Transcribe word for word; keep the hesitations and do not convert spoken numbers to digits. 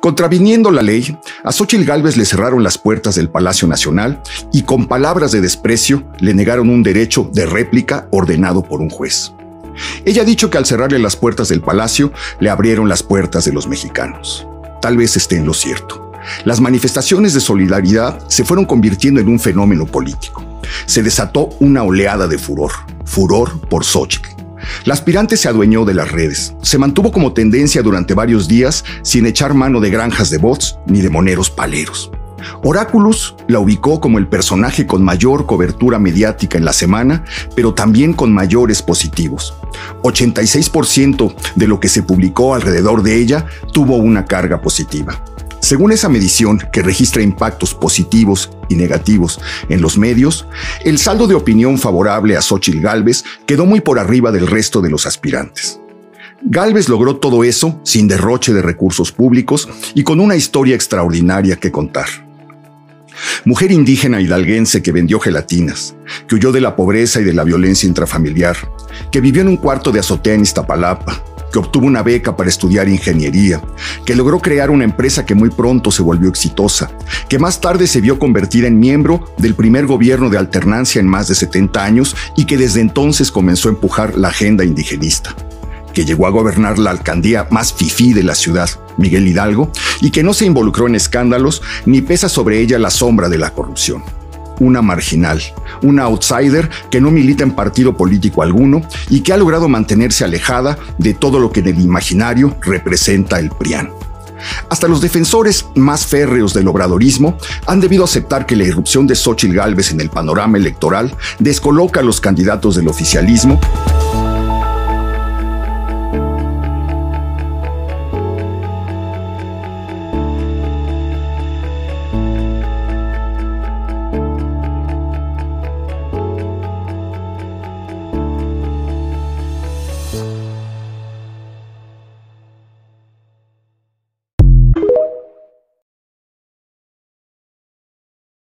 Contraviniendo la ley, a Xóchitl Gálvez le cerraron las puertas del Palacio Nacional y con palabras de desprecio le negaron un derecho de réplica ordenado por un juez. Ella ha dicho que al cerrarle las puertas del palacio, le abrieron las puertas de los mexicanos. Tal vez esté en lo cierto. Las manifestaciones de solidaridad se fueron convirtiendo en un fenómeno político. Se desató una oleada de furor, furor por Xóchitl. La aspirante se adueñó de las redes, se mantuvo como tendencia durante varios días sin echar mano de granjas de bots ni de moneros paleros. Oráculos la ubicó como el personaje con mayor cobertura mediática en la semana, pero también con mayores positivos. ochenta y seis por ciento de lo que se publicó alrededor de ella tuvo una carga positiva. Según esa medición, que registra impactos positivos y negativos en los medios, el saldo de opinión favorable a Xóchitl Gálvez quedó muy por arriba del resto de los aspirantes. Gálvez logró todo eso sin derroche de recursos públicos y con una historia extraordinaria que contar. Mujer indígena hidalguense que vendió gelatinas, que huyó de la pobreza y de la violencia intrafamiliar, que vivió en un cuarto de azotea en Iztapalapa, que obtuvo una beca para estudiar ingeniería, que logró crear una empresa que muy pronto se volvió exitosa, que más tarde se vio convertida en miembro del primer gobierno de alternancia en más de setenta años y que desde entonces comenzó a empujar la agenda indigenista, que llegó a gobernar la alcaldía más fifí de la ciudad, Miguel Hidalgo, y que no se involucró en escándalos ni pesa sobre ella la sombra de la corrupción. Una marginal, una outsider que no milita en partido político alguno y que ha logrado mantenerse alejada de todo lo que en el imaginario representa el PRIAN. Hasta los defensores más férreos del obradorismo han debido aceptar que la irrupción de Xóchitl Gálvez en el panorama electoral descoloca a los candidatos del oficialismo